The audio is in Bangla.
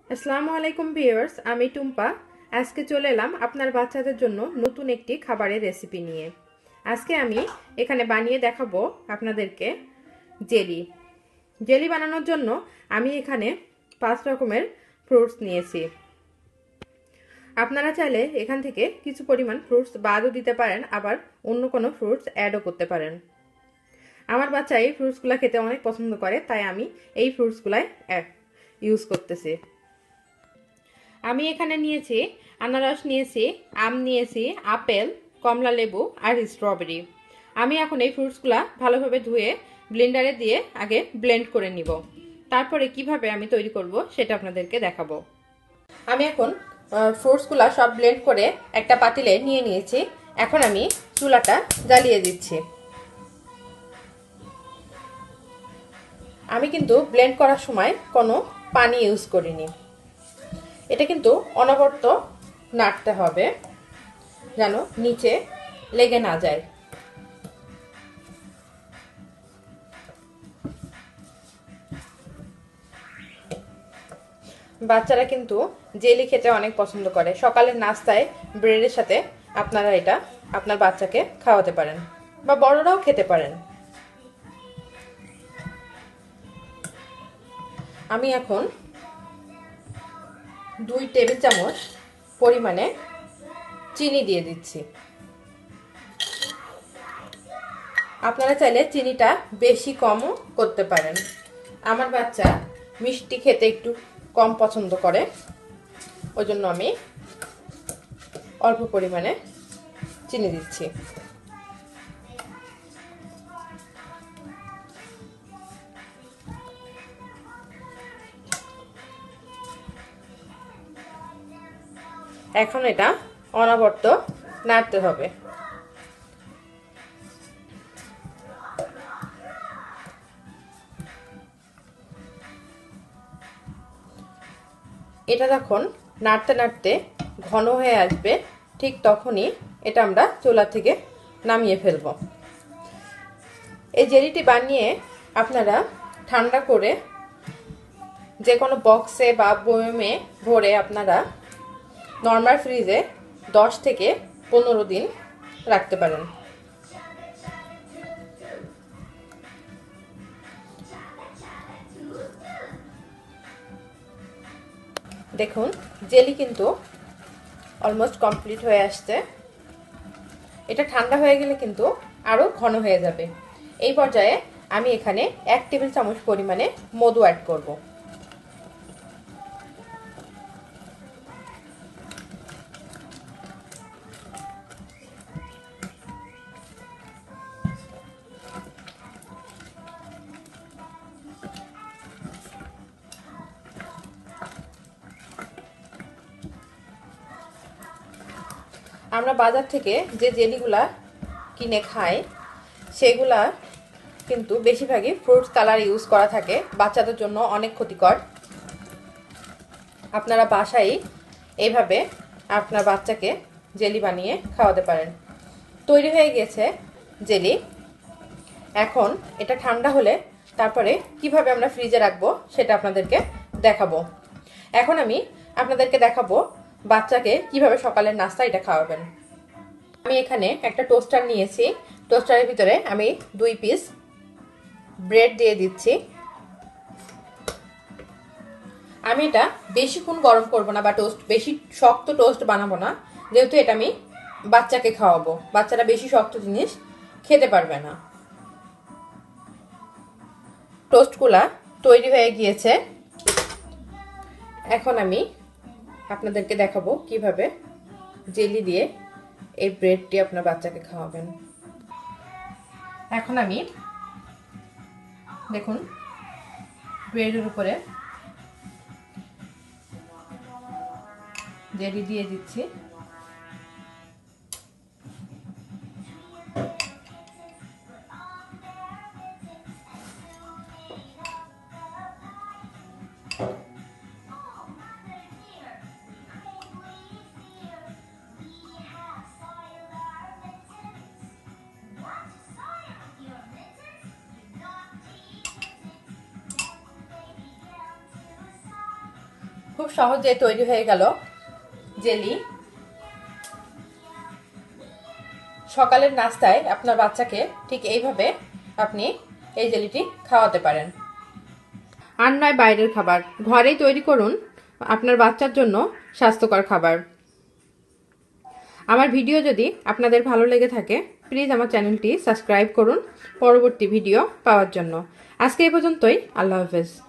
আসসালামু আলাইকুম ভিউয়ার্স, আমি টুম্পা। আজকে চলে এলাম আপনার বাচ্চাদের জন্য নতুন একটি খাবারের রেসিপি নিয়ে। আজকে আমি এখানে বানিয়ে দেখাবো আপনাদেরকে জেলি। জেলি বানানোর জন্য আমি এখানে 5 রকমের ফ্রুটস নিয়েছি। আপনারা চাইলে এখান থেকে কিছু পরিমাণ ফ্রুটস বাদও দিতে পারেন, আবার অন্য কোনো ফ্রুটস অ্যাডও করতে পারেন। আমার বাচ্চা এই ফ্রুটসগুলো খেতে অনেক পছন্দ করে, তাই আমি এই ফ্রুটসগুলাই ইউজ করতেছি। আমি এখানে নিয়েছি আনারস, নিয়েছি আম, নিয়েছি আপেল, কমলা লেবু আর স্ট্রবেরি। আমি এখন এই ফ্রুটসগুলা ভালোভাবে ধুয়ে ব্লেন্ডারে দিয়ে আগে ব্লেন্ড করে নিব। তারপরে কিভাবে আমি তৈরি করব সেটা আপনাদেরকে দেখাবো। আমি এখন ফ্রুটসগুলা সব ব্লেন্ড করে একটা পাতিলে নিয়ে নিয়েছি। এখন আমি চুলাটা জ্বালিয়ে দিচ্ছি। আমি কিন্তু ব্লেন্ড করার সময় কোনো পানি ইউজ করিনি। এটা কিন্তু অনবরত নাড়তে হবে যেন নিচে লেগে না যায়। বাচ্চারা কিন্তু জেলি খেতে অনেক পছন্দ করে। সকালের নাস্তায় ব্রেডের সাথে আপনারা এটা আপনার বাচ্চাকে খাওয়াতে পারেন বা বড়রাও খেতে পারেন। আমি এখন 2 টেবিল চামচ পরিমাণে চিনি দিয়ে দিচ্ছি। আপনারা চাইলে চিনিটা বেশি কমও করতে পারেন। আমার বাচ্চা মিষ্টি খেতে একটু কম পছন্দ করে, ওই জন্য আমি অল্প পরিমাণে চিনি দিচ্ছি। এখন এটা অনবরত নাড়তে হবে। এটা যখন নাড়তে নাড়তে ঘন হয়ে আসবে, ঠিক তখনই এটা আমরা চুলা থেকে নামিয়ে ফেলব। এই জেলিটি বানিয়ে আপনারা ঠান্ডা করে যে কোনো বক্সে বা বয়মে ভরে আপনারা নর্মাল ফ্রিজে 10 থেকে 15 দিন রাখতে পারেন। দেখুন, জেলি কিন্তু অলমোস্ট কমপ্লিট হয়ে আসছে। এটা ঠান্ডা হয়ে গেলে কিন্তু আরও ঘন হয়ে যাবে। এই পর্যায়ে আমি এখানে 1 টেবিল চামচ পরিমাণে মধু অ্যাড করব। আমরা বাজার থেকে যে জেলিগুলা কিনে খাই সেগুলা কিন্তু বেশিরভাগই ফ্রুটস কালার ইউজ করা থাকে, বাচ্চাদের জন্য অনেক ক্ষতিকর। আপনারা বাসায় এইভাবে আপনার বাচ্চাকে জেলি বানিয়ে খাওয়াতে পারেন। তৈরি হয়ে গেছে জেলি। এখন এটা ঠান্ডা হলে তারপরে কিভাবে আমরা ফ্রিজে রাখবো সেটা আপনাদেরকে দেখাবো। এখন আমি আপনাদেরকে দেখাবো বাচ্চাকে কিভাবে সকালের নাস্তা এটা খাওয়াবেন। আমি এখানে একটা টোস্টার নিয়েছি। টোস্টারের ভিতরে আমি 2 পিস ব্রেড দিয়ে দিচ্ছি। আমি এটা বেশিক্ষণ গরম করব না বা বেশি শক্ত টোস্ট বানাবো না, যেহেতু এটা আমি বাচ্চাকে খাওয়াবো। বাচ্চারা বেশি শক্ত জিনিস খেতে পারবে না। টোস্টগুলা তৈরি হয়ে গিয়েছে। এখন আমি আপনাদেরকে দেখাবো কিভাবে জেলি দিয়ে এই ব্রেডটি আপনার বাচ্চাকে খাওয়াবেন। এখন আমি দেখুন ব্রেডের উপরে জেলি দিয়ে দিচ্ছি। খুব সহজে তৈরি হয়ে গেল জেলি। সকালের নাস্তায় আপনার বাচ্চাকে ঠিক এইভাবে আপনি এই জেলিটি খাওয়াতে পারেন। আর নয় বাইরের খাবার, ঘরেই তৈরি করুন আপনার বাচ্চার জন্য স্বাস্থ্যকর খাবার। আমার ভিডিও যদি আপনাদের ভালো লেগে থাকে প্লিজ আমার চ্যানেলটি সাবস্ক্রাইব করুন পরবর্তী ভিডিও পাওয়ার জন্য। আজকে এই পর্যন্তই, আল্লাহ হাফেজ।